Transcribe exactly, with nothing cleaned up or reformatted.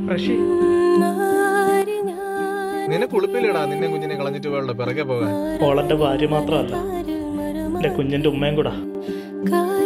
നിന്നെ കുളിപ്പില്ലടാ, നിന്നെ കുഞ്ഞിനെ കളഞ്ഞിട്ട് വേണ്ട പിറകെ പോകാൻ. ഓളെന്റെ ഭാര്യ മാത്രമല്ല, എന്റെ കുഞ്ഞിന്റെ ഉമ്മയും കൂടാ.